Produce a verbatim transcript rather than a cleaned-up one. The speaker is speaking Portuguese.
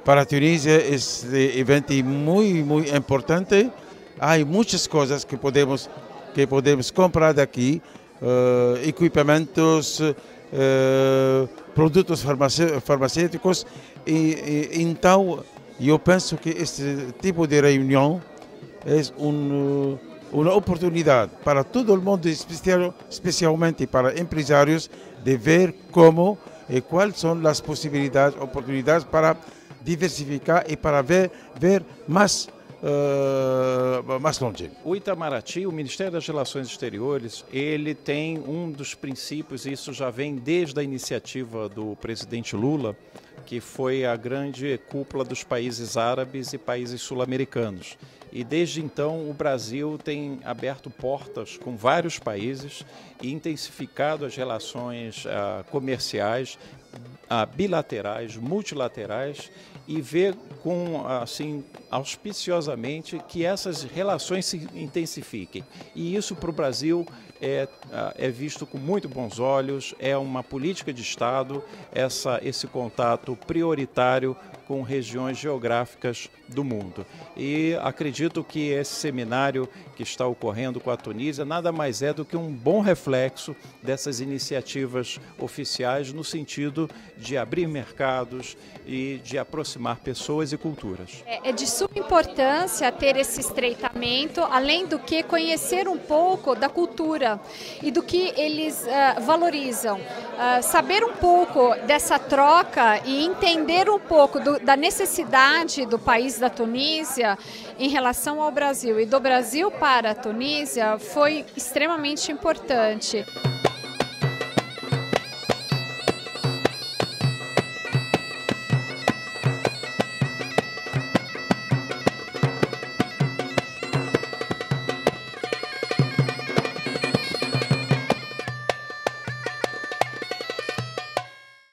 para a Tunísia este evento é muito, muito importante. Há muitas coisas que podemos, que podemos comprar daqui, uh, equipamentos, uh, produtos farmacêuticos. E, e, então, eu penso que este tipo de reunião é um, uma oportunidade para todo o mundo, especial, especialmente para empresários, de ver como e quais são as possibilidades, oportunidades para diversificar e para ver, ver mais, uh, mais longe. O Itamaraty, o Ministério das Relações Exteriores, ele tem um dos princípios, e isso já vem desde a iniciativa do presidente Lula, que foi a grande cúpula dos países árabes e países sul-americanos. E desde então o Brasil tem aberto portas com vários países e intensificado as relações uh, comerciais, uh, bilaterais, multilaterais, e vê com, assim, auspiciosamente que essas relações se intensifiquem. E isso para o Brasil é, é visto com muito bons olhos, é uma política de Estado, essa, esse contato prioritário com regiões geográficas do mundo. E acredito que esse seminário que está ocorrendo com a Tunísia nada mais é do que um bom reflexo dessas iniciativas oficiais no sentido de abrir mercados e de aproximar pessoas e culturas. É de suma importância ter esse estreitamento, além do que conhecer um pouco da cultura e do que eles uh, valorizam. Uh, saber um pouco dessa troca e entender um pouco do, da necessidade do país da Tunísia em relação ao Brasil e do Brasil para a Tunísia foi extremamente importante.